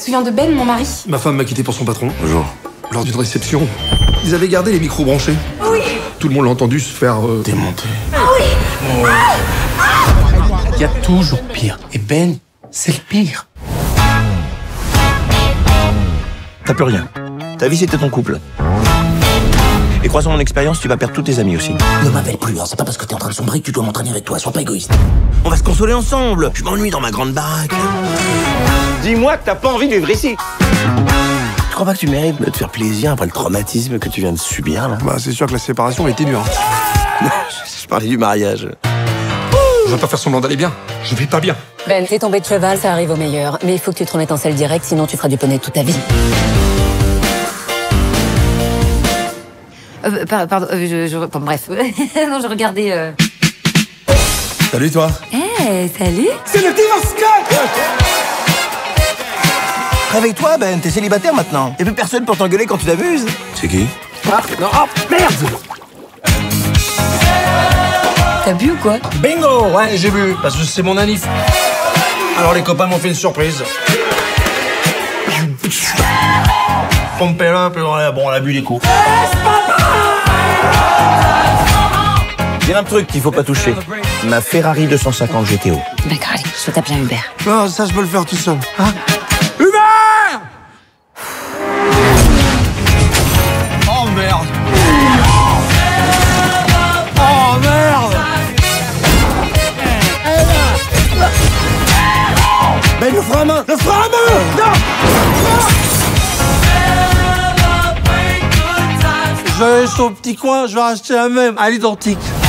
te souviens de Ben, mon mari? Ma femme m'a quitté pour son patron. Bonjour. Lors d'une réception, ils avaient gardé les micros branchés. Oui. Tout le monde l'a entendu se faire Démonter. Ah oui. Il y a toujours pire. Et Ben, c'est le pire. T'as plus rien. Ta vie, c'était ton couple. Et croisant mon expérience, tu vas perdre tous tes amis aussi. Ne m'appelle plus, hein. C'est pas parce que t'es en train de sombrer que tu dois m'entraîner avec toi. Sois pas égoïste. On va se consoler ensemble. Je m'ennuie dans ma grande baraque. Dis-moi que t'as pas envie de vivre ici. Tu crois pas que tu mérites de te faire plaisir après le traumatisme que tu viens de subir, là? Bah, c'est sûr que la séparation a été dure. Je parlais du mariage. Je vais pas faire semblant d'aller bien. Je vais pas bien. Ben, t'es tombé de cheval, ça arrive au meilleur. Mais il faut que tu te remettes en selle direct, sinon tu feras du poney toute ta vie. Pardon, bon, bref. Non, je regardais... Salut, toi. Salut. C'est le divorce club. Réveille-toi, Ben. T'es célibataire maintenant. Y'a plus personne pour t'engueuler quand tu t'amuses. C'est qui? Ah, non, oh, merde. T'as bu ou quoi? Bingo! Ouais, j'ai bu, parce que c'est mon anniv. Alors les copains m'ont fait une surprise. Pompé là, puis bon, on a bu les coups. Il y a un truc qu'il faut pas toucher. Ma Ferrari 250 GTO. D'accord, allez, je vais t'appeler un Uber. Non, ça, je peux le faire tout seul. Hein? Oh merde! Oh merde! Ben, le frein à main! Le frein à main! Non! Je vais aller sur le petit coin, je vais acheter la même, à l'identique.